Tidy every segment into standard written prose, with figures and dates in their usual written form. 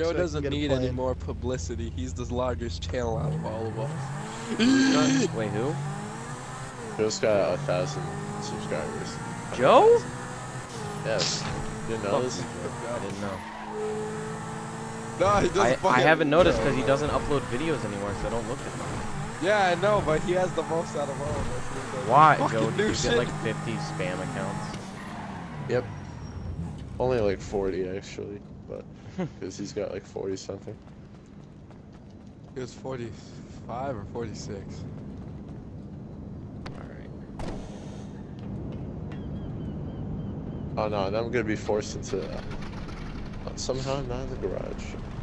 Joe so I can doesn't get a need plane. any more publicity. He's the largest channel out of all of us. Wait, who? Joe's got 1,000 subscribers. Joe? Yes. You didn't know this? I didn't know. No, he doesn't. I haven't noticed because he doesn't upload videos anymore, so I don't look at them. Yeah, I know, but he has the most out of all of us. Why, Fucking Joe? new Did you shit. get like 50 spam accounts? Yep. Only like 40 actually, but because he's got like 40 something. He was 45 or 46. Alright. Oh no, now I'm gonna be forced into somehow not in the garage.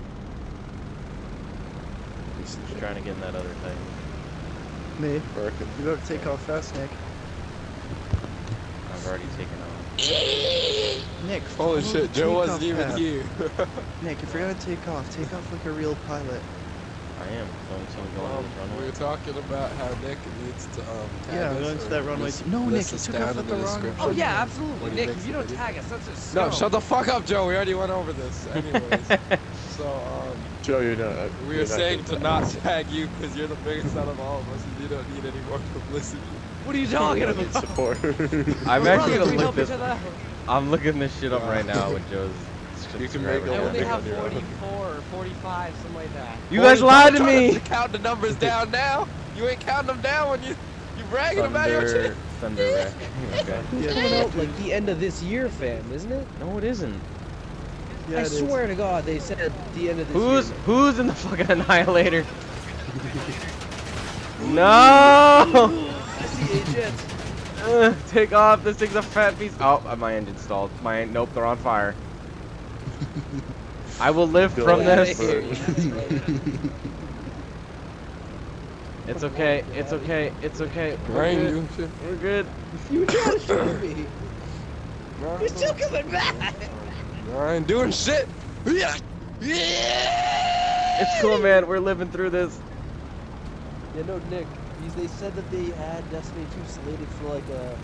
Just trying to get in that other thing. Me. Working. You better take off fast, Nick. I've already taken off. Nick. Holy follow shit, the Joe takeoff wasn't even path. here. Nick, if you're gonna take off like a real pilot. I am. Don't see me going to this We runway. were talking about how Nick needs to tag Yeah, us going to or that runway. list- No, Nick, list you us took down off in at the the wrong description. Oh one. yeah, when absolutely. he Nick, makes if you the don't video. tag us, that's a No, scum. shut the fuck up, Joe. We already went over this. Anyways, so Joe, you're not. we you're were not saying getting to that. not tag you because you're the biggest out of all of us, and you don't need any more publicity. What are you talking I need about? support. I'm We're actually brothers, gonna we look help this. each other out. I'm looking this shit up right now with Joe's. You can make I Yeah, only Nick have on your own. 44 or 45, something like that. You guys lied to me. Count the numbers down now. You ain't counting them down when you bragging about your shit. Thunder Wreck. Okay. It's coming out like the end of this year, fam, isn't it? No, it isn't. Yeah, I it is. swear to God, they said the end of this year. Who's in the fucking Annihilator? No! I see agents. Take off. This thing's a fat piece. Oh, my engine's stalled. Nope, they're on fire. I will live Go from ahead. this. It's okay. It's okay. It's okay. I ain't We're good. doing shit. We're good. You tried to shoot me. You're still coming back. I ain't doing shit. It's cool, man. We're living through this. Yeah, no, Nick. They said that they had Destiny 2 slated for like a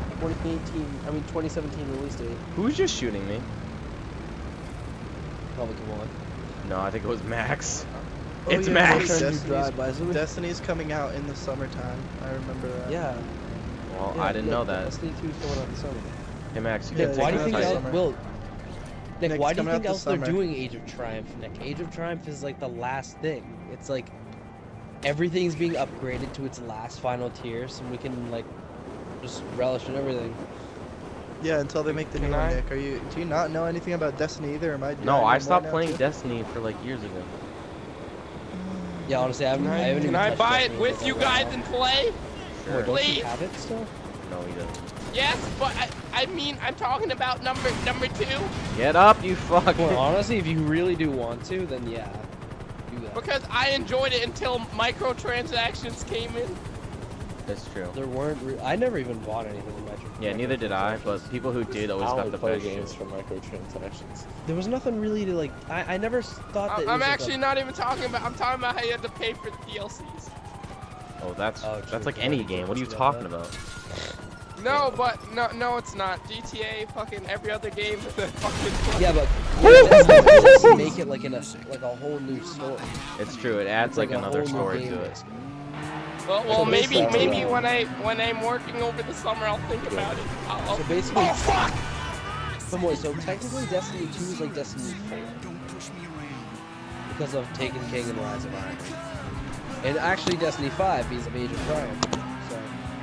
2017 release date. Who's just shooting me? Probably come on. No, I think it was Max. Oh, It's yeah, Max. Destiny- drive-bys. Destiny's coming out in the summertime. I remember that. Yeah. Well, yeah, I didn't know that. Destiny 2 is coming out this summer. Hey, Max, you Yeah, can't Why do take you my think Nick, title. Will? Nick, Nick's why do you coming out think this else they're summer. doing Age of Triumph, Nick? Age of Triumph is like the last thing. It's like everything's being upgraded to its last final tier, so we can like just relish in everything. Yeah, until they make the new Can one, I- Nick. Do you not know anything about Destiny either? Or am I? No, I know stopped more now, playing too? Destiny for like years ago. Yeah, honestly, I haven't even Can I touched buy it Destiny with in you a guys while. and play? Sure. Don't Please. you have it still? No, he doesn't. Yes, but I mean I'm talking about number 2 Get up, you fuck. Well, honestly, if you really do want to, then yeah, do that. because I enjoyed it until microtransactions came in. That's true. There weren't. I never even bought anything in Metro. Yeah, neither did I, but people who did always I got only the play best games shit. for microtransactions. There was nothing really to like. I never thought that. it I'm was, like, actually not even talking about. I'm talking about how you had to pay for the DLCs. Oh, that's Oh, true, like true. any game. What are you About talking that. about? No, but no, it's not. GTA, fucking every other game. Fucking. Yeah, but just make it like a whole new story. It's true. It adds like like a another whole new story game, to it. basically. Well, So maybe basically- when I'm working over the summer, I'll think about it. So basically, Oh fuck! so technically, Destiny 2 is like Destiny 4 because of Taken King and Rise of Iron. And actually, Destiny 5 because of Age of Triumph. So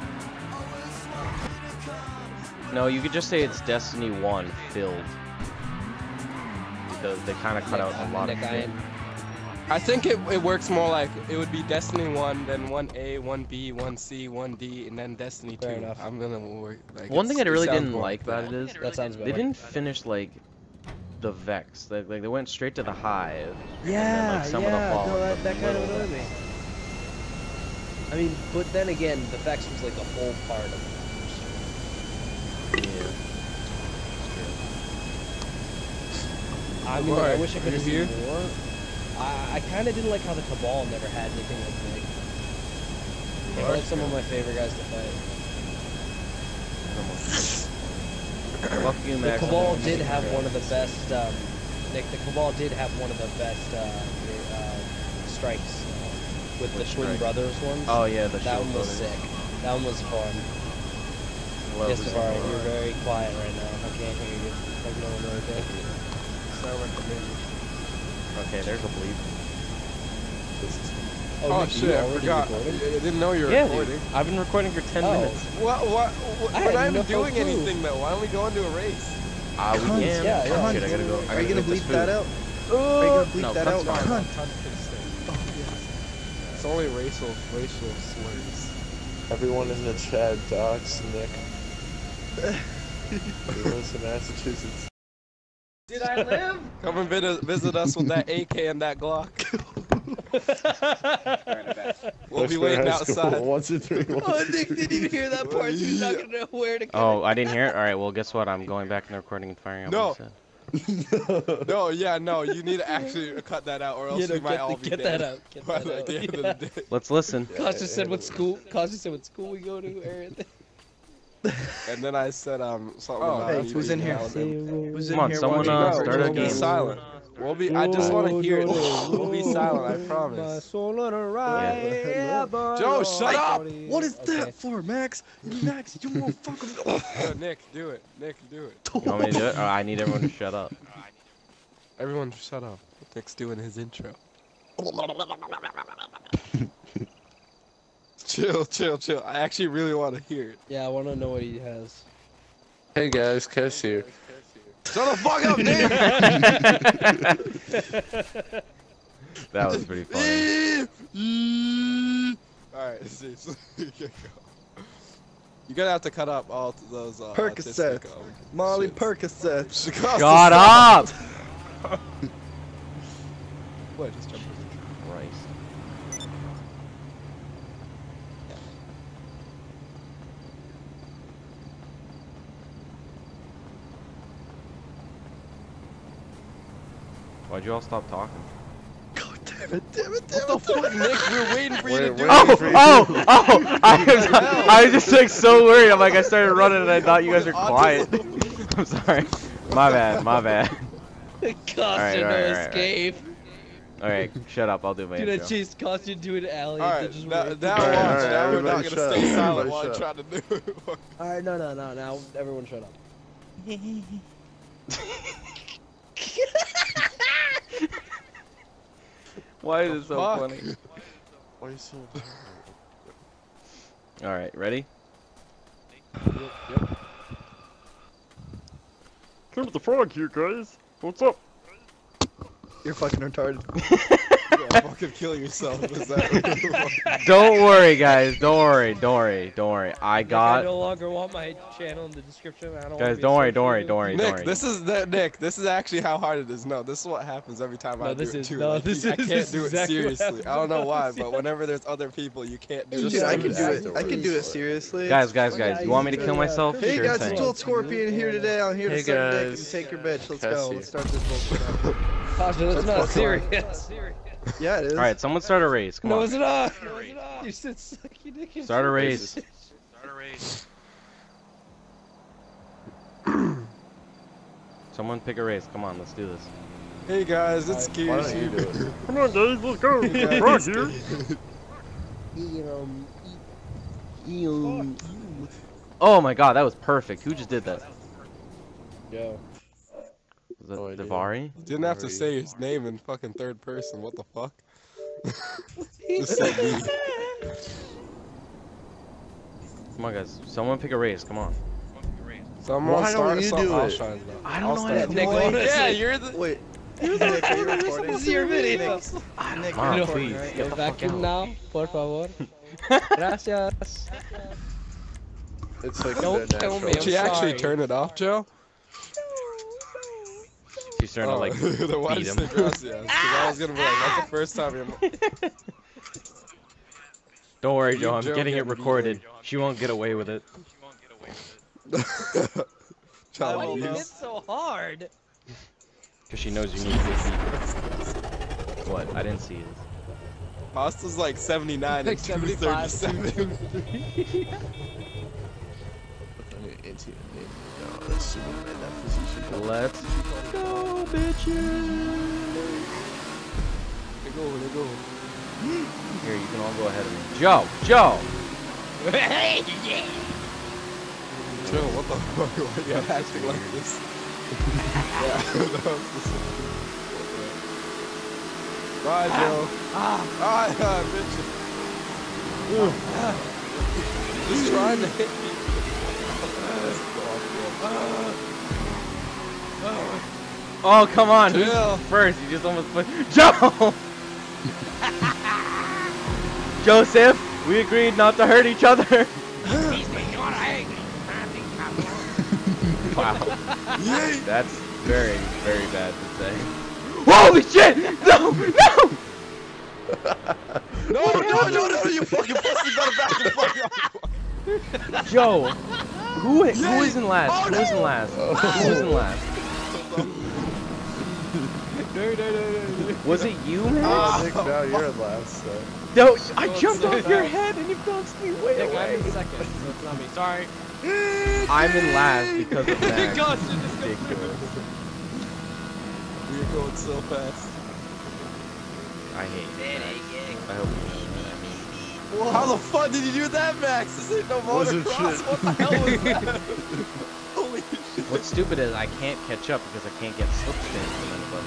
No, you could just say it's Destiny 1 filled. Because they kind of cut out a lot of shit. I think it works more like it would be Destiny 1, then 1A, 1B, 1C, 1D, and then Destiny 2. Fair enough. I'm gonna work like. One thing I it really sounds didn't more like about it is that sounds they better. didn't finish like the Vex. Like they went straight to the Hive. Yeah, like, some of the yeah, Fallen, no, but that kind of little annoyed me. I mean, but then again, the Vex was like a whole part of it. Yeah. I mean, I Alright, wish I could have are you seen more. I kind of didn't like how the Cabal never had anything like big. They were like some of my favorite guys to fight. Fuck you, The Max. Cabal did have one of the best Nick, the Cabal did have one of the best strikes with the Which Twin strike? Brothers ones. Oh yeah, the that shield one was building. sick. That one was fun. Love Yes, the Safari, Cabal. you're very quiet right now. I can't hear you. Like no one really can. Sound like a baby. Okay, there's a bleep. Oh, Nick, shit, you I already forgot. recording? I didn't know you were Yeah, recording. dude. I've been recording for 10 Oh. minutes. What? I We're not had even no doing clue. anything though. Why don't we go into a race? We Cunts, can. yeah, Oh, yeah. shit, I gotta go. Are you gonna bleep that out? Are you gonna bleep No, that cunt's out? fine. Cunt. It's only racial slurs. Everyone in the chat docs Nick. He lives in Massachusetts. Did I live? Come and visit us with that AK and that Glock. We'll be Freshman waiting high school, outside. 1 2 3 1 Oh, 2, Nick 3. didn't even hear that part, so he's not gonna know where to go. Oh, I didn't hear it? Alright, well, guess what? I'm going back in the recording and firing out No. what I said. No, yeah, no, you need to actually cut that out, or else we might all be get dead that out. Get by that out. the end Yeah. of the day. Let's listen. Costa said what school? Costa said what school we go to, Aaron. And then I said something Oh, about hey, you who's in being here? out and- Who's Come in on, here someone, watching? No, start a we'll be game. silent. We'll be. I just want to hear it. We'll be silent. I promise. Joe, shut up! What is Okay. that for, Max? Max, you won't fucking. Yo, Nick, do it. Nick, do it. You want me to do it? Or I need everyone to shut up. Everyone, shut up. Nick's doing his intro. Chill, chill, chill. I actually really want to hear it. Yeah, I want to know what he has. Hey guys, Kes here. Shut the fuck up, Nick! That was pretty funny. Alright, see. You're gonna have to cut up all those Percocets. autistic, Molly shits. Percocets. Shut up! What? Just jump in. Christ. Why'd you all stop talking? God damn it, damn it, What the fuck, Nick? We're waiting for you to do Oh, it. oh! I was just like so worried. I'm like, I started running and I thought you guys were quiet. I'm sorry. My bad, my bad. Costa, Alright, no alright, alright. escape. Alright, shut up. I'll do my Dude, I intro. chased Costa into an alley. Alright, just now wait. watch. Alright, Now we're not everybody gonna shut stay up. silent Everybody while I shut try to do it. Alright, no. Now everyone shut up. Why is it so Fuck. funny? Why are you so Alright, ready? Come with the frog here, guys. What's up? You're fucking retarded. Yeah, fucking kill yourself. Is that Don't worry, guys. Don't worry. I I got. no longer want my channel in the description. I don't Guys, don't worry. Nick, this is actually how hard it is. No, this is what happens every time No, I this do it is- too. no, Like, this I is- can't this do is it exactly what seriously. happens I don't know every why, time. but whenever there's other people, you can't do Dude, I it. can do it. I can do it seriously. Guys. You want me to kill myself? Hey Sure guys, thing. it's Old Scorpion here today. I'm here Hey, to suck dick and guys. take your bitch. Let's Cassie. go. Let's start this bullshit. Costa, that's not serious. Yeah, it is. Alright, someone start a race. Come No, on. it's not. You said suck your dick. and Start a shit. race. Someone pick a race. Come on, let's do this. Hey guys, it's Why don't you do Gears. it? Come on, guys, let's go. Yeah, Frog it's- here. Oh my god, that was perfect. Who just did that? Yo. Was Oh, I that did. Davari? Didn't have to say his name in fucking third person. What the fuck? Just said me. Come on, guys. Someone pick a race. Come on. Someone Why don't start you something. do I'll it? shine it up. I don't know how I'll to start. Nick, honestly. Yeah, you're the. Wait. Nick, are you recording? This is your video. I don't Nick, know. you're Please, recording, right? get the fuck Vacuum out. now, por favor. Gracias. It's like Don't the kill natural. me, Did she I'm actually sorry. turn it off, Joe? She's starting to like then why beat did him. you say gracias? Because I was gonna be like, that's the first time you're. Don't worry, Joe. I'm Joe getting it getting recorded. She won't get away with it. Child Why do you abuse. hit so hard? Because she knows you need to get beat. What? I didn't see it. Pasta's like 79 and Like 75. 37. Into your name. Let's see what in that position. Let's go, bitches. They go. Here, you can all go ahead of me. Joe. Chill, what the fuck? Why are you acting like this? Bye, Joe. Bitch. Just trying to hit me. Oh, come on. Chill. Who's first? You just almost put Joe. Joseph, we agreed not to hurt each other. Wow. That's very, very bad to say. Holy shit! No! No, you fucking pussy, better back the fuck up. Joe, who is in last? Who is in last? Who is in last? No. Was it you, man? Nick, now you're in last. So. No, I jumped off your head and you bounced me way Nick, away. I'm in second, so it's not me. Sorry. I'm in last because of that. Gosh, Ridiculous. We're going so fast. I hate it. I hope you know what How the fuck did you do that, Max? This ain't no Wasn't motocross. shit. What the hell was that? Holy shit. I mean. What's stupid is I can't catch up because I can't get slipstream from anybody.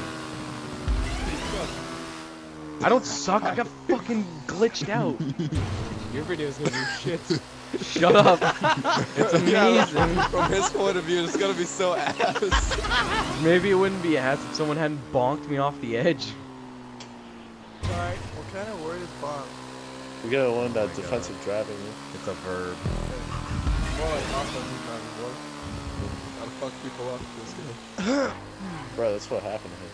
I don't suck, I got fucking glitched out. Your video's gonna be shit. Shut up. It's amazing. From his point of view, it's gonna be so ass. Maybe it wouldn't be ass if someone hadn't bonked me off the edge. Alright, what kind of word is bomb? We gotta learn that defensive driving. It's a verb. More like offensive driving, boy. Gotta fuck people up this game. Bro, that's what happened to him.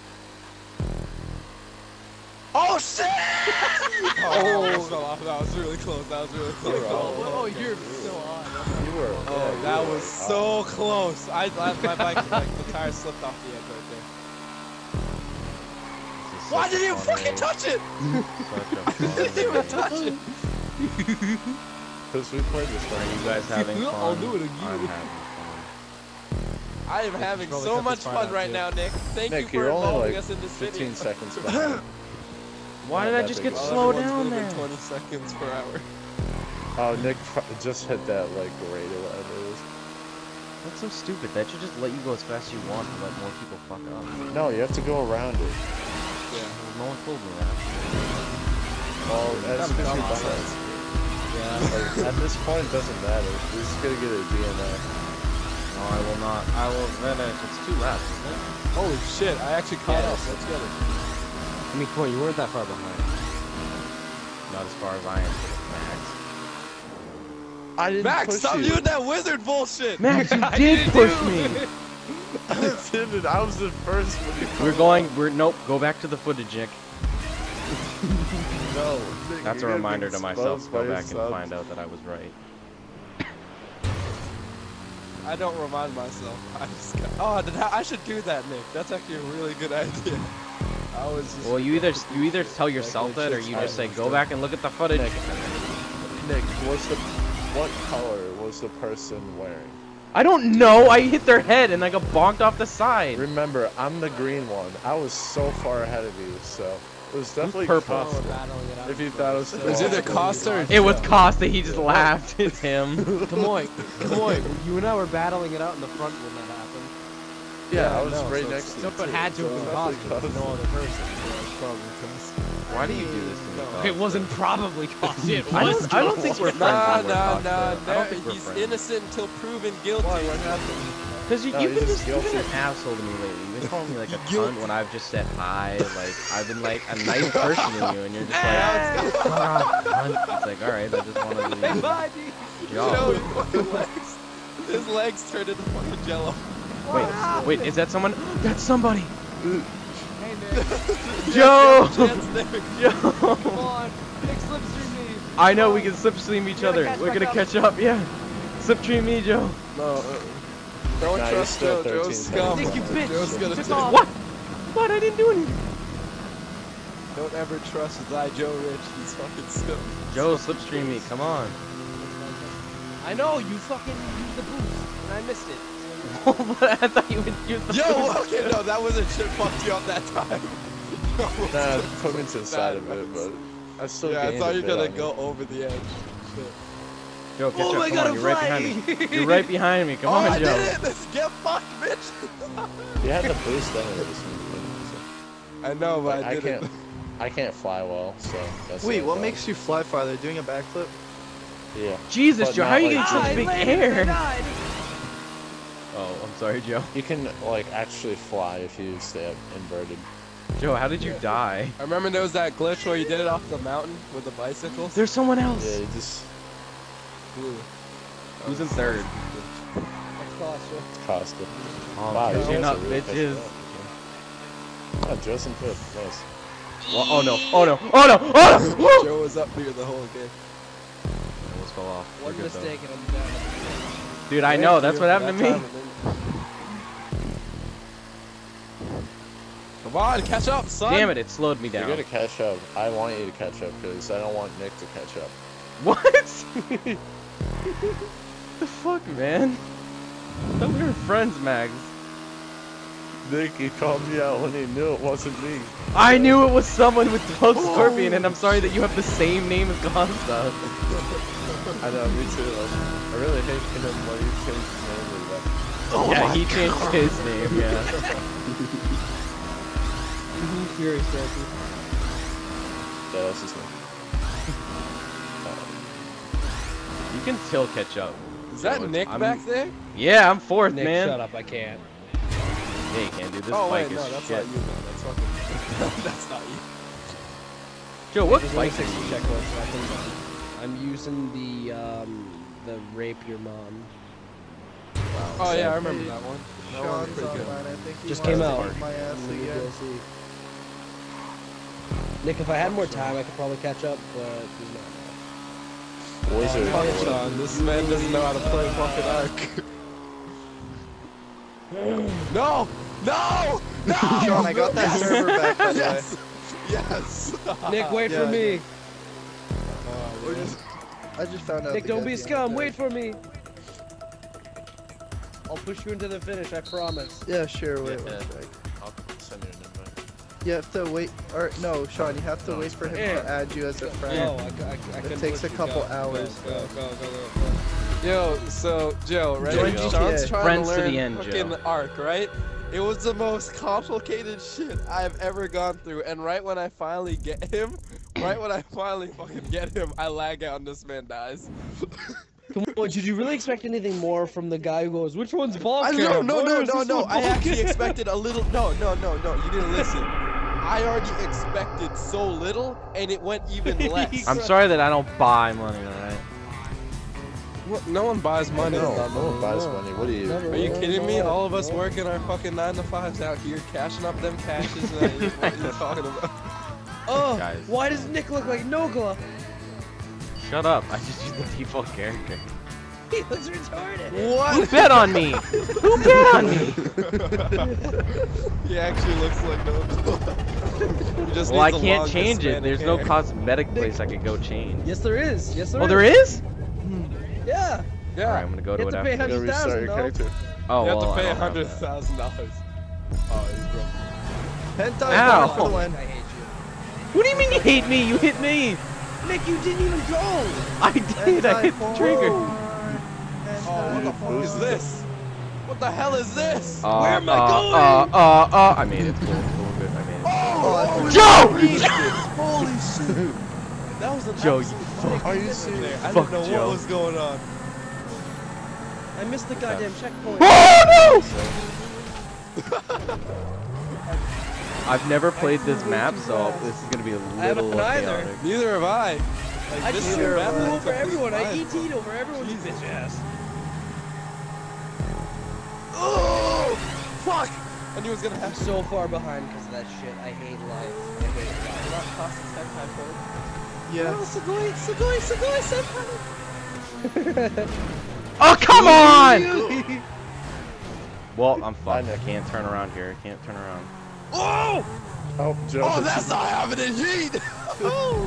Oh shit! Oh, fell off. That was really close. You were Oh, on. you're so on. You were. Oh, yeah, that you were was so close. My bike, like, the tire slipped off the edge right there. Why did you fucking touch it? You didn't even touch it. Because we played this Are one. you guys having fun? I'll do it again. I'm having fun. I am having so much fun right now, Nick. Thank Nick, you for you're only involving like us in this 15 video. seconds behind. Why did I just get Well, slowed everyone's down moving there? 20 seconds per hour. Oh, Nick just hit that like rate or whatever it is. That's so stupid. That should just let you go as fast as you want and let more people fuck up. No, you have to go around it. Yeah. No one told me that. Well, as That's you dumb go sense. like, at this point, it doesn't matter. We're just gonna get a DNF. No, I will not. I will finish. It's 2 laps, isn't it? Holy shit, I actually caught up. Let's get it. I mean, come on, you weren't that far behind. Not as far as I am, Max. I didn't Max, push stop you. doing that wizard bullshit! Max, you did push me! I didn't. I was the first when you Nope, go back to the footage, Nick. No. Nick, That's a you're gonna reminder get to myself to exposed go by back and yourself. find out that I was right. I don't remind myself. I just got, I should do that, Nick. That's actually a really good idea. I was just Well, you either tell yourself that or you just say, go back and look at the footage. Nick, what color was the person wearing? I don't know, I hit their head and I got bonked off the side. Remember, I'm the green one. I was so far ahead of you, so it was definitely purple? Costa. If you thought it was It was either Costa or It was Costa, he just laughed. It's him. Come on, you and I were battling it out in the front when that happened. Yeah, I was no, right so next to you. So it too, had to so have been it's Costa, definitely there's no other person. Why do you do this to me, Costa? It wasn't probably Costa, it I was don't think we're friends Nah, anymore, Costa. I don't nah. think we're He's friends. innocent until proven guilty. Why? What happened? Because No, you've he's been just you've been guilty. an asshole to me lately. You've been calling me like a cunt when I've just said hi. Like I've been like a nice person to you, and you're just like, cunt. It's like, all right, I just wanted to leave. Joe, his fucking legs. His legs turned into fucking jello. Wait, is that someone? That's somebody. Hey, Nick, Joe. Chance, Nick. Joe. come on. Nick slipstream me. I know we can slipstream each We're gonna other. catch We're back gonna up. catch up. Yeah. Slipstream me, Joe. No. Don't Nah, trust you're Joe. still Joe's 13 scum. Nick, you bitch. Joe's gonna Took take- off. What? What? I didn't do anything. Don't ever trust thy Joe Rich. He's fucking scum. Joe, slipstream me. Come on. I know, you fucking used the boost, and I missed it. So But I thought you would use the Yo, okay, no, that wasn't shit fucked you up that time. Nah, put me to the side of it, but I still. Yeah, I gained thought a you were bit gonna on go it. over the edge. Shit. Joe, catch Oh up. my Come God, on, you're right behind me. You're right behind me. Come Oh, on, I Joe. did it! Get fucked, bitch! You had to boost anyways. I know, but Like, I didn't. I can't fly well, so that's. Wait, the what problem. makes you fly farther? Doing a backflip? Yeah. Jesus, But Joe, how not are you like getting such you. big air? Oh, I'm sorry, Joe. You can like actually fly if you stay up inverted. Joe, how did you die? I remember there was that glitch where you did it off the mountain with the bicycles. There's someone else. Yeah, you just Ooh. Who's in third? cost it. Oh, Wow, you catching guys up, are really bitches. catching up. Oh, Joe's in fifth. Nice. Well, oh no! Oh no! Oh no! Oh no! Woo! Joe was up near the whole game. Almost fell off. One We're good, mistake and I'm down. Dude, I know. That's what happened to me. Come on, catch up, son! Damn it! It slowed me You're down. gonna catch up. I want you to catch up because I don't want Nick to catch up. What? The fuck, man? I thought we were friends, Mags. Nick, he called me out when he knew it wasn't me. I knew it was someone with 12 Scorpion, and I'm sorry that you have the same name as Gonsta. I know, me too. Like, I really hate him when he changed his name like that. Yeah, he changed his name, yeah. Furious Therapy. Yeah, that's his name. You can still catch up. Is that Nick I'm- back there? Yeah, I'm fourth, Nick, man. shut up, I can't. Yeah, you can't do this Oh bike wait, is no, that's shit. not you, man. That's fucking. That's not you. Joe, what There's bike only are 60 you checkpoints, so I think I'm using the rape your mom. Oh yeah, I remember that one. That one was Sean's pretty good. online. I think he Just wants came to out. kick my ass Maybe again. we'll see. Nick, if I had more time, I could probably catch up, but there's not. Wizard. Fuck Sean, this man doesn't know how to play fucking Ark. No! No! No! Sean, I got that server back, by the way. Yes! Yes! Nick, wait Yeah, for me. We're just... I just found out. Nick, the don't guy's be a being scum. dead. Wait for me. I'll push you into the finish. I promise. Yeah, sure. Wait Yeah. one sec. I'll send you an invite. You have to wait, or no, Sean, you have to No, wait for him Yeah. to add you as a No, friend. I couldn't takes push a you. couple Go, hours, Go, so. go, go, go, go. Yo, so, Joe, right? Join Sean's GTA. trying Friends to to learn the end, fucking Joe. Ark, right? It was the most complicated shit I've ever gone through, and right when I finally get him, fucking get him, I lag out and this man dies. Come on, did you really expect anything more from the guy who goes, which one's ball I cam? no, Where is this one I ball actually cam?" expected a little. No, you didn't listen. I already expected so little, and it went even less. I'm sorry that I don't buy money, alright? What? No one buys money. No one buys money. What are you? Are you kidding me? All of us working our fucking 9 to 5s out here, cashing up them cashes. And what are you talking about? Oh, Guys. why does Nick look like Nogla? Shut up. I just used the default character. He looks retarded. Who What? bet on me? Who bet on me? He actually looks like no. He just Well, I needs a can't long change it. Hispanic There's no hair. cosmetic place I could go change. Yes, there is. Yes, there is. Oh, there is? Yeah. Yeah. Alright, I'm gonna go You to have it to pay after. You gotta restart 100,000 your though. character. Oh, You have well, to pay I don't have that. $100,000. Oh, he's broke. Hentai Ow. for the win. I hate What do you mean you hate me? You hit me! you. Nick, you didn't even go. I did. I hit the trigger. Oh, what the fuck is this? What the hell is this? Where am I going? I made it. Cool, cool, good. I made it. Oh, Joe! holy shit! That was an Joe, you absolute fuck. Are you serious? I Fuck didn't know Joe. what was going on. I missed the goddamn checkpoint. Oh no! I've never played this map, so this is gonna be a I haven't little either. chaotic. Neither have I. Like, I this just is a flew map that's over completely everyone. I fine. ET'd over everyone's bitch ass. Oh! Fuck! I knew it was gonna I'm happen. so far behind because of that shit. I hate life. I hate life. Not cost us 10 times forward. Yeah. Oh come on! Well, I'm fucked. I can't turn around here. I can't turn around. Oh! Oh, Joe. Oh, that's not happening, Heat! Oh!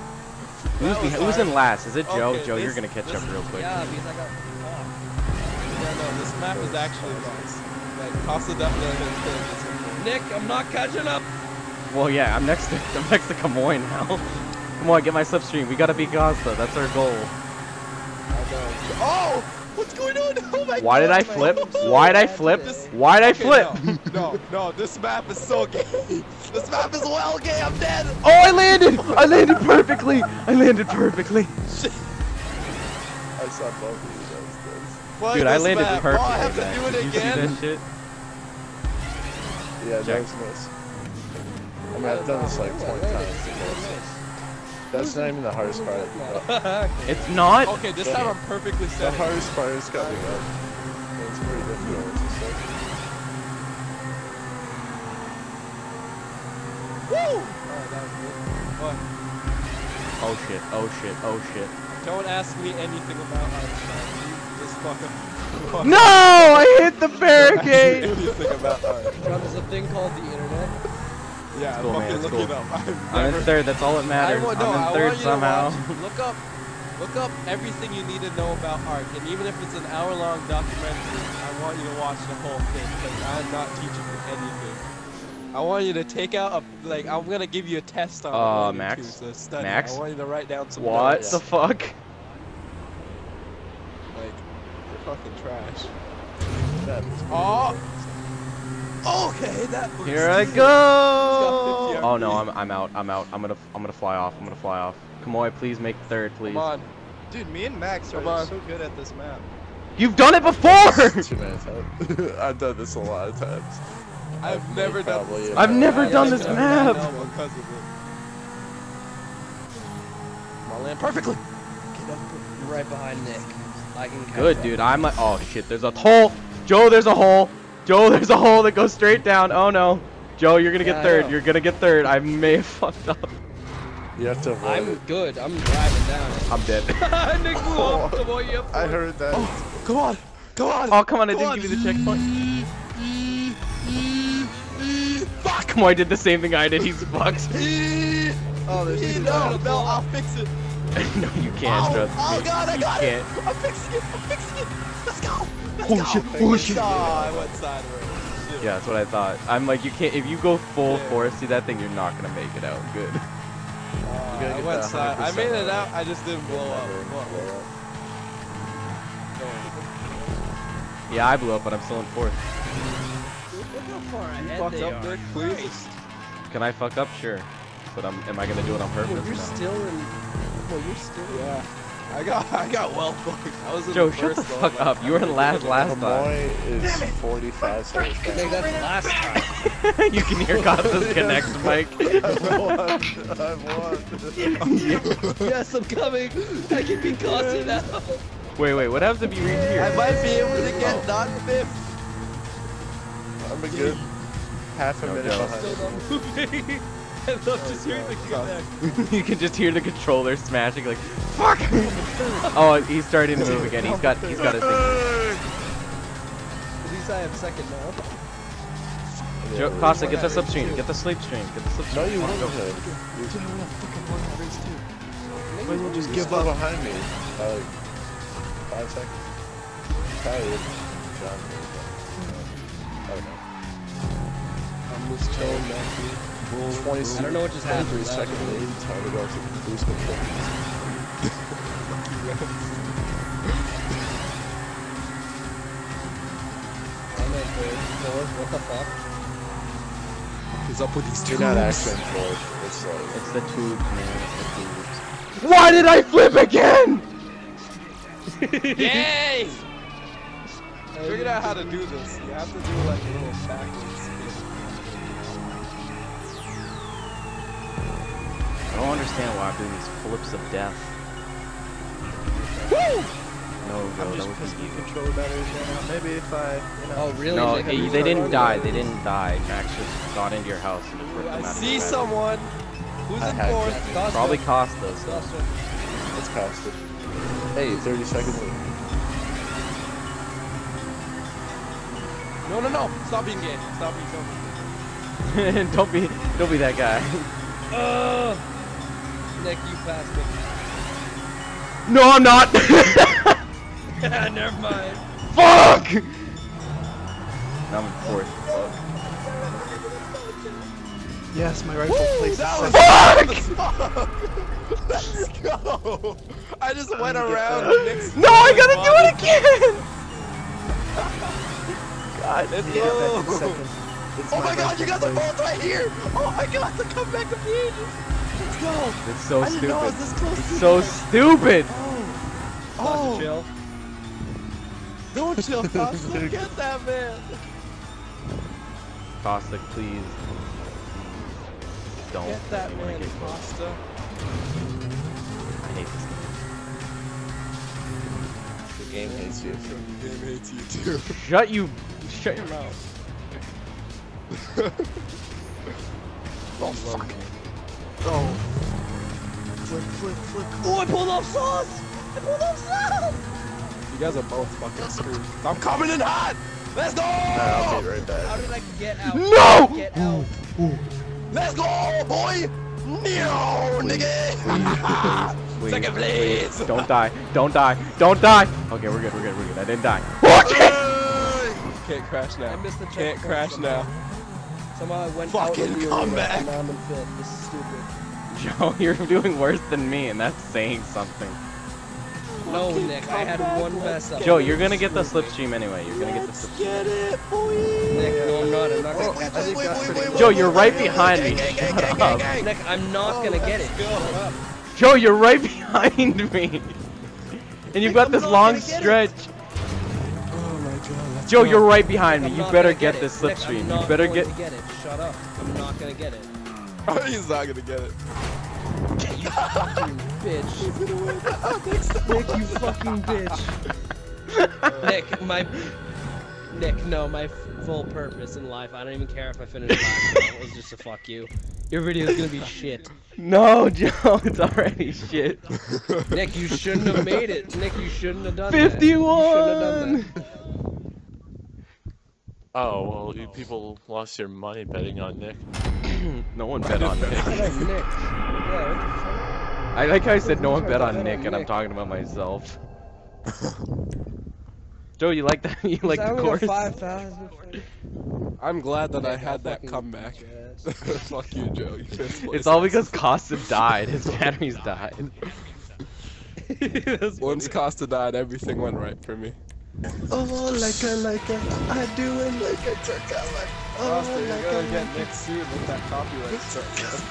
Who's in last? Is it Joe? Okay, Joe, you're this- gonna catch up real quick. Yeah, because I got. Yeah, no, this map is actually nice. Like, Costa definitely has played this before. Nick, I'm not catching up. Well, yeah, I'm next to Kamoy now. Come on, get my slipstream. We gotta beat Costa. That's our goal. Oh! What's going on? Oh my Why did God, I my flip? God. Why'd I flip? Why'd I Okay, flip? No, this map is so gay. This map is well gay. I'm dead. Oh, I landed! I landed perfectly! I landed perfectly! Shit. I saw both of you guys. Fuck Dude, I this landed map. perfectly, Oh, I have to man. do it Did you see again. that shit? Yeah, that Check. was nice. I mean, I've done this like 20 times. That's not even the hardest part. It's not? Okay, this time I'm perfectly The set. hardest part is coming up. It's pretty difficult. It's just like, Woo! Alright, that was good. What? Oh shit, oh shit, oh shit. Don't ask me anything about Einstein. You just fucking. No! I hit the barricade! Anything about art. John, there's a thing called the internet. Yeah, Cool, man, fucking it's look cool. it up. I'm in third, that's all that matters. no, I'm in I third want you somehow. to watch, look up everything you need to know about art, and even if it's an hour-long documentary, I want you to watch the whole thing because I'm not teaching you anything. I want you to take out I'm gonna give you a test on it later, Max? too, so study. Max? I want you to write down some What notes. the fuck? Like, you're fucking trash. that Oh. Okay, that. Here I got go! 50 Oh no, RP. I'm out. I'm gonna fly off. I'm gonna fly off. Kamoy, please make third, please. Come on. Dude, me and Max Come are on. so good at this map. You've done it before! too many times. I've done this a lot of times. I've never done probably, this. yeah. I've never done this I map. know because of it. Come on, land perfectly. I'm right behind Nick. I can catch Good, up. dude. I'm like, oh shit, there's a hole. Joe, there's a hole. Joe, there's a hole that goes straight down. Oh no. Joe, you're gonna Yeah, get I third. know. You're gonna get third. I may have fucked up. You have to avoid I'm it. good. I'm driving down it. I'm dead. Nick blew off. Come on, you have I heard that. Come on. Come on. Oh, come on, I Come didn't on. give you the checkpoint. Fuck, come on, I did the same thing I did. He's fucked. Oh, there's two No, I'll fix it. No, you can't, trust me. Oh god, I got can't. it. I'm fixing it. I'm fixing it. Let's go. Let's Oh, go. shit. Oh, shit. Oh, I went sideways. Shit. Yeah, that's what I thought. I'm like, you can't, if you go full Yeah. force through that thing, you're not gonna make it out good. gotta I get went that side. I 100% made it right. out. I just didn't blow up. What? Yeah, I blew up, but I'm still in fourth. Look how far ahead Fuck they up, are. Nick, please. Can I fuck up? Sure. But am I gonna do it on purpose? Well, you're No. still in. Well, you're still. Yeah. I got well fucked. I was in Joe, the shut the first fuck one, up. You were in last time. Kamoy is 45 seconds back. Nick, that's last time. You can hear Costa's connect mic. I've won. Yes, I'm coming. I can be Costa now. Wait, what happens if you reach here? I might be able to get not fifth. I'm a good half a No, minute Joe. behind. Still not moving. I love just hearing the connect. You can just hear the controller smashing like, fuck! Oh, he's starting to move again. He's got his thing. At least I have second now. Joe, Costa, get the slipstream. Get the slipstream. Get the slipstream. No, you Come on, wouldn't go. have. Might as well just He's give still up. behind me by like 5 seconds. Probably John. I don't know. I'm just chilling back here. 20 I don't know what just happened. 23 second lead. Time to go to boost control. I'm at third, fourth. What the fuck? He's up with these You're not actually in fourth. It's like It's the tubes, man. It's the tubes. Why did I flip again? Yay! I figured out how to do this. You have to do like a little backwards spin. I don't understand why I'm doing these flips of death. Woo! No, I'm bro, just that was picking controller batteries right now. Maybe if I, you know. Oh, really? No, Nick? hey, You they start didn't running? die. They didn't die. Max just got into your house and just ripped them I out of see your bed. someone. Who's I in had fourth? That's Costa. Probably Costa. So. Costa. it's past it. Hey, 30 second lead. No. Stop being gay. Stop being gay. don't be that guy. Nick, you passed me. No, I'm not. Never mind. Fuck! Now I'm in fourth. Fuck. Yes, my rightful place is second. Let's go! I just went I'm gonna get around that. Nick's No, I gotta do it again! God, let's Yeah, go! back in second. It's Oh my god, you guys are rightful both right here! Oh my god, the comeback of the ages! Let's go! It's so I didn't know I was stupid. this close It's to so that. stupid! Costa, chill. Don't chill, Costa. Get that man! Costa, please. Don't. Get that You wanna man, get close. Costa. I hate this The game hates you. The game hates you too. game. Shut your mouth. Oh fuck. Oh. Flick, flick, flick. Oh, I pulled off sauce! I pulled off sauce! You guys are both fucking screwed. I'm coming in hot! Let's go! I'll be right How back. did I get out? No! Get out. Let's go, boy! No, nigga! Please, Second place! Don't die. Don't die. Don't die. Okay, we're good. We're good. We're good. I didn't die. Okay. Can't crash now. I missed the Can't checkpoint crash somehow. now. Somehow I went Fucking out in the come arena, back. and now I'm in fifth. This is stupid. Joe, you're doing worse than me, and that's saying something. No, Nick, I had one mess up. Joe, you're gonna get the slipstream anyway. You're gonna get the slipstream. Get it, boy! Nick, no, I'm not. I'm not gonna. I think that's pretty Joe, you're right behind me. Shut up. Nick, I'm not gonna get it. Shut up. Joe, you're right behind me. And you've got this long stretch. Oh my god, let's Joe, go. you're right behind me. I'm You not better gonna get it. this Nick, slipstream. I'm You not better going get. to get it. Shut up. I'm not gonna get it. He's not gonna get it. You fucking bitch. Nick, you fucking bitch. Nick, no, my full purpose in life, I don't even care if I finish last. It was just a fuck you. Your video is gonna be shit. No, Joe, it's already shit. Nick, you shouldn't have made it. Nick, you shouldn't have done that. You shouldn't have done 51. that. Oh, well, you people lost your money betting on Nick. No one bet on Nick. Nick. Yeah, what the fuck? I like how I said no one bet on Bet on Nick, and I'm Nick. talking about myself. Joe, you like that? You like the I only chorus? got 5,000. I'm glad that I Nick, had that fucking comeback. bitch ass. Fuck you, Joe. You fifth place. It's all because Costa died. His batteries died. Once Costa died, everything went right for me. Oh, like a, I do it like a turkey. Costa, you're gonna get Nick sued with that copyright stuff.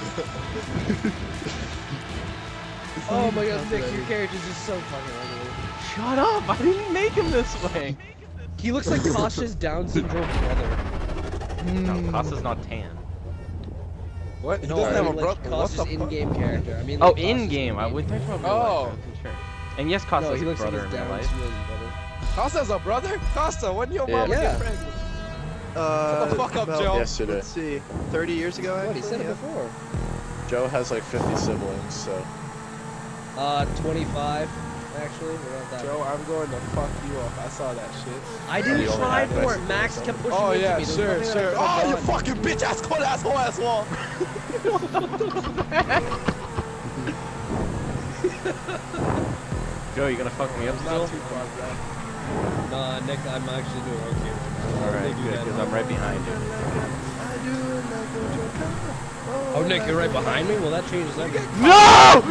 Oh my god, Nick, your character's just so fucking ugly. Shut up! I didn't make him this way. He looks like Tasha's Down syndrome brother. No, Costa's not tan. What? He No, doesn't I have a mean, like brother. What the Tasha's fuck? in-game character. I mean, Oh, like, Tasha's in game. I would think about real Oh. life, I'm sure. And yes, No, Costa's he a looks like brother his in real Down life. syndrome brother. Costa's a brother? Costa, when your mama Yeah. get pregnant? Shut the fuck up, about, Joe. Yesterday. Let's see, 30 years ago, What, he actually, said it yeah. before. Joe has like 50 siblings, so. 25, actually. We're not that Joe, I'm going to fuck you up. I saw that shit. I didn't You only try have for it. bicycles, Max so- kept pushing Oh into yeah, me. There was sure, nothing sure. I Oh, you could've done. fucking bitch ass, cold asshole, asshole. Joe, you gonna fuck me up still? Not too far back. Nah, Nick, I'm actually doing okay. Alright, good, because I'm right behind you. I do it like a turkey. Oh, Nick, you're right behind me? Well, that changes everything. No!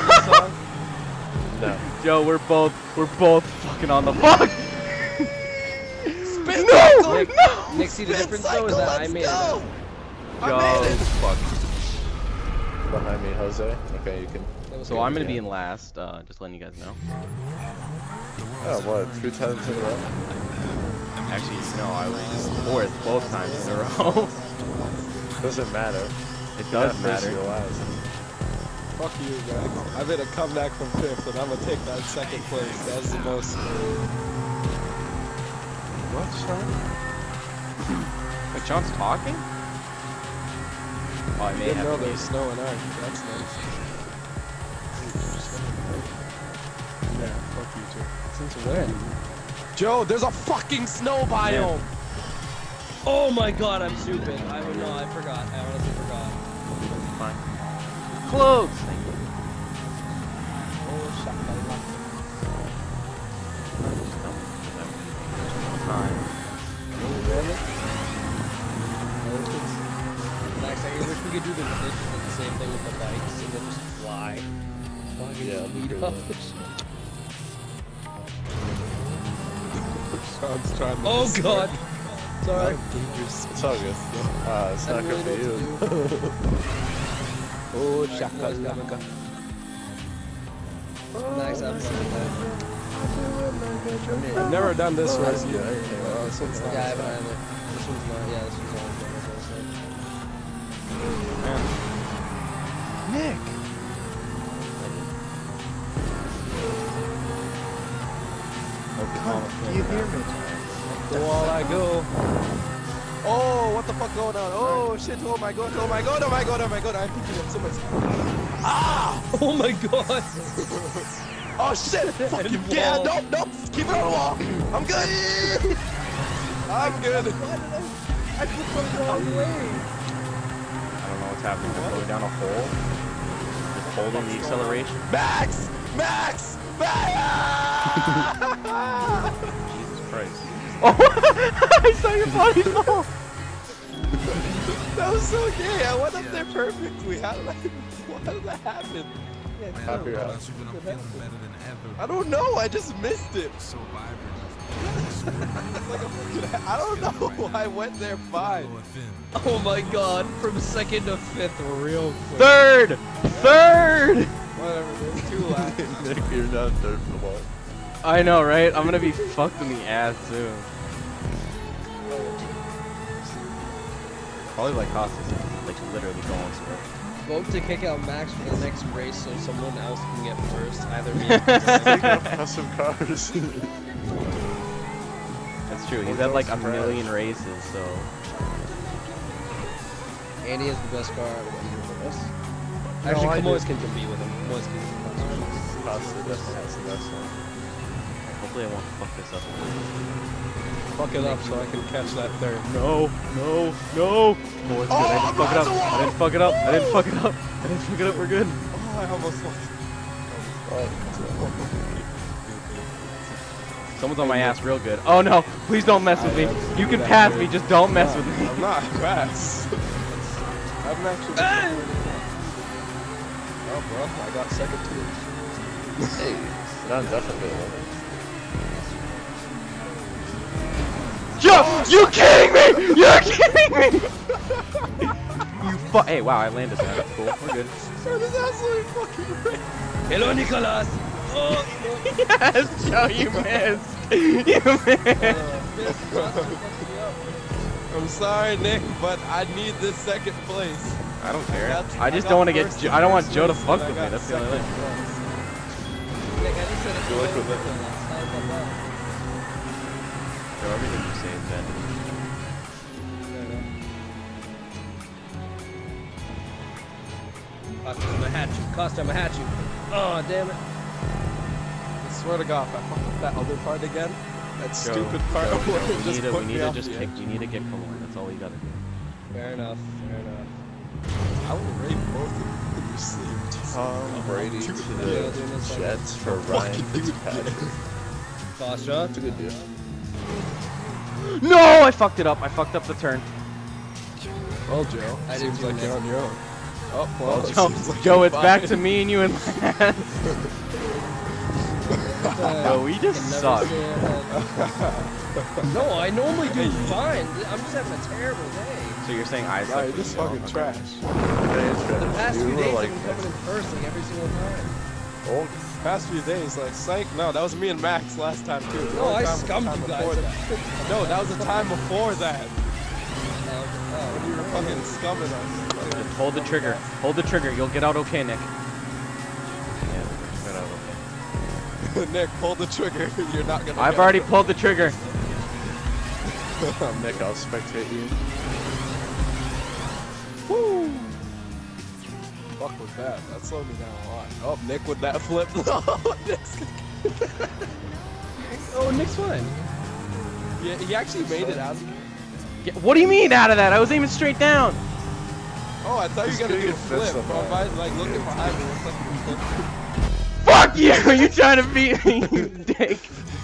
No. Joe, we're both fucking on the fuck. Spin No! cycle! Nick, No! Nick, see the difference though is that I made it. Go! I Joe, made it. fuck. Behind me, Jose. Okay, you can. That was So good. I'm gonna be in last. Just letting you guys know. Oh, what? 3 times in a row? Actually, no, I was fourth both times in a row. Doesn't matter. It does You're not first, matter. you're last. Fuck you, guys. I made a comeback from fifth, and I'm gonna take that second place. That's the most. What, Sean? Wait, Sean's talking? Oh, I I may didn't have know to there's leave. snow and ice. That's nice. Yeah, fuck you too. Since when? Joe, there's a fucking snow biome. Oh my god, I'm stupid. I would know, I forgot. I honestly forgot. Fine. Close! Thank you. Oh, shit. even glitches did the same thing with the bikes and then just fly. Fucking Yeah, speed pretty up. much. Sean's trying to Oh destroy god! me. Sorry. Dangerous. It's all good. It's I not don't good really for know you. what to do. Oh, Alright, shaka, guys, shaka. Nice, I'm fine with I've never done this Oh, race yeah, yet. yeah. This one's that. not Yeah, I as haven't bad. either. This one's not, yeah, this one's not as bad as I was saying. Man, Nick! Come, do you hear me? go all I go. Oh, what the fuck going on? Oh shit, oh my god, oh my god, oh my god, oh my god, I'm picking up so much. Ah! Oh my god! Oh shit! Fucking And yeah, wall. nope, nope, keep it on the wall. I'm good. I'm good. I put the wrong way! I don't know what's happening. I'm going down a hole. Just holding the acceleration. Max! Max! Max! Jesus Christ. Oh! I saw your body fall! That was so gay. I went up there perfectly. How did that happen? Happy out. I don't know. I just missed it. I don't know. I went there fine. Oh my god, from second to fifth real quick. Third! Third! Whatever. There's two laps. Nick, you're not third for the wall. I know, right? I'm gonna be fucked in the ass soon. Probably like Costas, like literally going somewhere. Vote to kick out Max for the next race so someone else can get first. Either me or Custom cars. That's true. He's had like a million races, so. Andy has the best car out of either of us. No, Actually, I Kamois do. can compete with him. Kamois can compete with him. Costa definitely has the best one. Hopefully I won't fuck this up. Fuck it up so I can catch that third. No, no, no! Oh, it's good. I didn't fuck it up. I didn't fuck it up. I didn't fuck it up. I didn't fuck it up. We're good. Oh, I almost lost. Someone's on my ass real good. Oh no! Please don't mess with me. You can pass me, just don't mess with me. I'm not fast. I'm actually. Oh, bro, I got second too. Hey, not definitely a winner. Yo! You kidding me? You're kidding me! You Hey, wow, I landed that. That's cool. We're good. That is absolutely fucking great. Hello, Nicolas! Oh, Yes, Joe, you missed. You missed. I'm sorry, Nick, but I need this second place. I don't care. That's- I just got don't want to first get. in I don't want first Joe to race, fuck and I with me. got That's the only second thing. place. Nick, I just said it. Good luck with it. Joe, everything you say is bad. Costa, I'm gonna hatch you. Costa, I'm gonna hatch you. Oh, damn it. I swear to God, if I fuck up that other part again, that Joe, stupid part Joe, will Joe, just we put need me to off just the kick. edge. We need to get Kalorn. That's all we gotta do. Fair enough, fair enough. I will rape both of you in your sleep. Just Tom Brady to Yeah, doing this the like- Jets for Ryan fucking dude. Fitzpatrick. Costa. That's a good deal. No, I fucked it up. I fucked up the turn. Well, Joe, I didn't seems do like that. you're on your own. Oh, well, it Joe, seems like Joe, you're it's back fine. to me and you and Lance. Yo, we just suck. No, I normally do fine. I'm just having a terrible day. So you're saying I Nah, suck? you're just Joe? fucking Okay. trash. The past You few were days like I've been coming in first like every single time. Oh, Past few days, like, psych. No, that was me and Max last time, too. The No, only I time was the scummed time you before guys. that. No, that was the time before that. Oh, When you were fucking scumming us. Just hold the trigger. Hold the trigger. You'll get out okay, Nick. Yeah, we'll get out okay. Nick, pull the trigger. You're not gonna I've get already it. pulled the trigger. Nick, I'll spectate you. Woo! Fuck with that. That slowed me down a lot. Oh, Nick with that flip. Nick's Oh, Nick's fine. yeah, he actually made it out. Yeah, what do you mean out of that? I was aiming straight down. Oh, I thought you Just were gonna do a gonna get flip. fist up Bro, on if I like looking behind me, it's like Fuck you! You trying to beat me, you dick.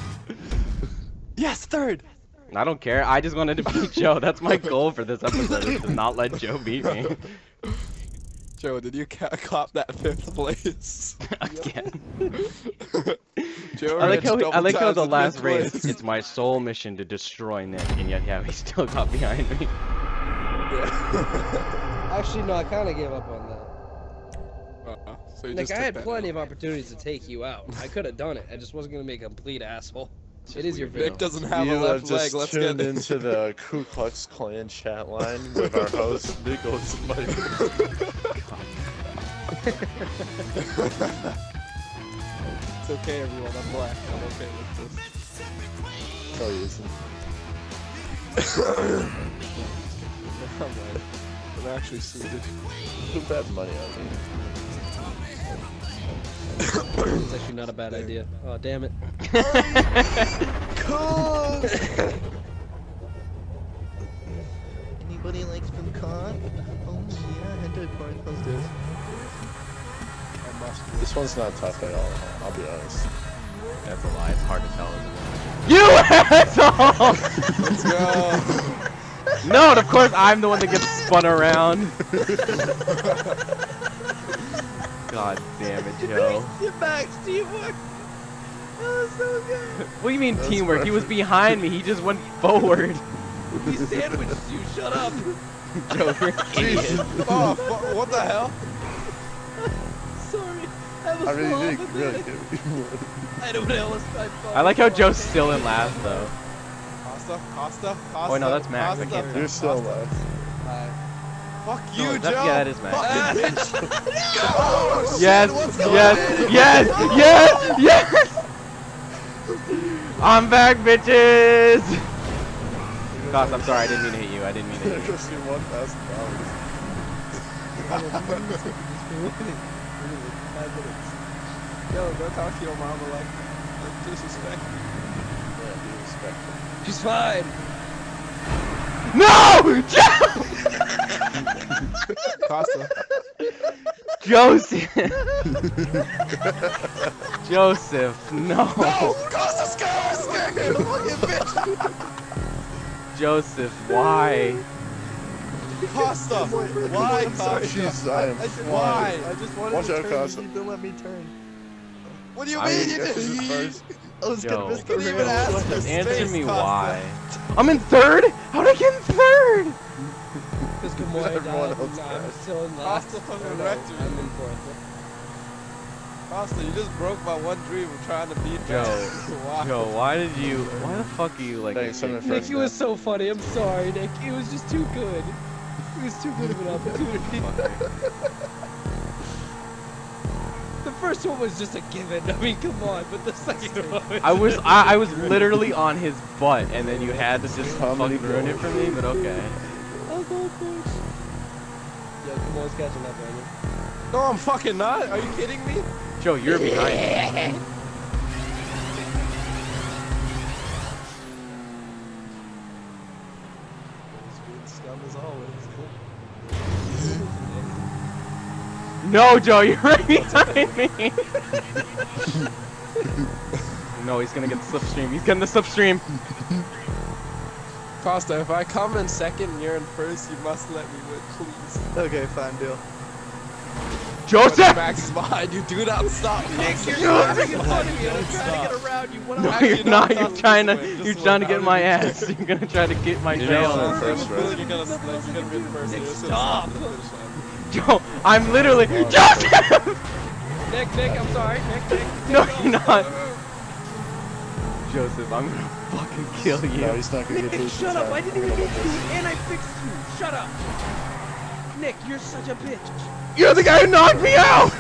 yes, third. I don't care. I just wanted to beat Joe. That's my goal for this episode, is to not let Joe beat me. Joe, did you cop that 5th place? Again. Joe I like Rich how double times the in last 5th race. place. It's my sole mission to destroy Nick, and yet he still got behind me. Actually, no, I kind of gave up on that. So you Nick, just I took had that plenty L. of opportunities to take you out. I could have done it. I just wasn't gonna make a complete asshole. It's It just is your weird, video. Nick doesn't have a You left have leg. just Let's get tuned into the Ku Klux Klan chat line with our host, Nicholas Mike. It's okay, everyone. I'm black. I'm okay with this. Oh, he isn't. I'm white. I'm actually suited. Who bet money on me? It's actually not a bad idea. Oh, damn it. Con! Anybody like some con? Oh yeah, I had to acquire those days. This one's not tough at all, I'll be honest. That's a lie. It's hard to tell, isn't it? You asshole! Let's go. No, and of course I'm the one that gets spun around. God damn it, Joe. Get back, teamwork. Oh, so good. What do you mean That's teamwork? He was perfect. behind me. He just went forward. He sandwiched you. Shut up. Joe, you're an idiot. Oh, what the hell? Sorry. That was I mean, wrong, Nick, but really then good. I don't know. I like how Joe's still in last though. Costa. Oh, no, that's Max. I Costa. can't You're still left. Fuck No, you, that- Joe. yeah, that is Max. Fucking bitch. Oh, shit, Yes, what's going yes. I'm back, bitches. Gosh, I'm sorry. I didn't mean to hit you. I didn't mean to hit you. Just $1,000. Yo, go talk to your mama like disrespect. Yeah, be respectful. She's fine. No! Joe! Costa. Joseph. Joseph, no. Costa scared. Fucking bitch. Joseph, why? Costa. Why, Costa? Jeez, I am Why? I just wanted Watch to out, turn. Costa. You didn't let me turn. What do you I mean mean, you This is did? first. I was Yo. gonna miss the You couldn't even rail. ask for Answer space, me Costa. why. I'm in third? How'd I get in third? Because Kamoy died. Everyone else I'm crashed. still in last. Costa fucking Or no, wrecked you. I'm in fourth. Costa, you just broke my one dream of trying to beat Joe, Why? Joe, why the fuck are you like? Thanks, I'm in Nick, first. it was so funny. I'm sorry, Nick. It was just too good. It was too good of an opportunity. The first one was just a given. I mean, come on. But the second one. I was literally on his butt, and then you had to just Comedy fucking ruin it for me. But okay. Oh, goldfish. Yo, Kamoy's catching up, man. No, I'm fucking not. Are you kidding me? Joe, you're behind me. Scum as always. No, Joe, you're right behind me. No, he's gonna get the slipstream. He's getting the slipstream. Costa, if I come in second and you're in first, you must let me win, please. Okay, fine deal. But Joseph! Max is behind you. Do not stop. Nick, Costa. you're Max making is fun behind of me. you. I'm Don't trying stop. to get around you. What No, Actually, you're not. don't You're stop. trying to. Just win. You're Just trying to win. get my How did you ass. You're gonna try to get my You're tail. not on. in first, I feel like right? you're gonna be in first. Nick, You're just stop. gonna the finish line. Joe, I'm literally. Joseph! Nick, I'm sorry. Nick. No, you're not. Joseph, I'm gonna fucking kill you. No, he's not gonna get Nick, boost shut in up. time. I didn't even get you, and I fixed you. Shut up. Nick, you're such a bitch. You're the guy who knocked me out!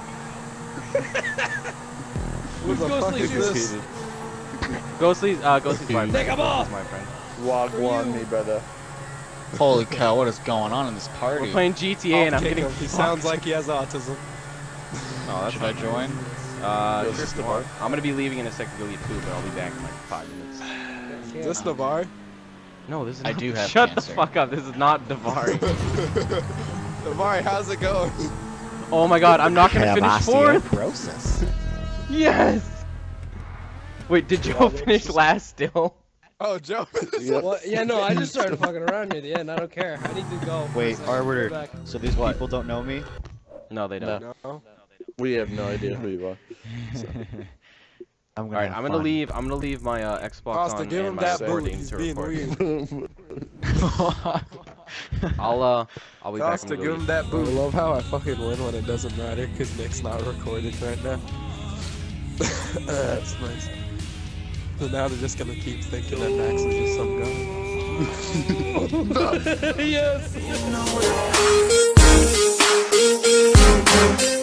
Who's Ghostly? fuck is this? Ghostly's my friend. Nick, I'm off. My friend. Walk For one, you. me brother. Holy cow, what is going on in this party? We're playing GTA and I'm Kick getting him. He fucked. sounds like he has autism. Oh, that's Should I join? Yes, Sure, it's come the on. bar. I'm gonna be leaving in a second to go eat food, but I'll be back in like 5 minutes. Is this Navar? No, this is I not- do have Shut cancer. the fuck up. This is not Davari. Navar, how's it going? Oh my god, I'm not gonna finish fourth. Osteoporosis. Yes. Wait, did Joe finish last still? Oh, Joe. Yep. What? Yeah, no, I just started fucking around near the end. I don't care. I need to go. Wait, So, go Arbiter, back. so these people don't know me? No, they don't. No. We have no idea who you are. All right, I'm gonna leave. I'm gonna leave my Xbox Costa, on give and him my that boot. recording He's to being record. weird. I'll be back. Costa, give him that boot. I love how I fucking win when it doesn't matter because Nick's not recording right now. That's nice. So now they're just gonna keep thinking that Max is just some guy. Yes.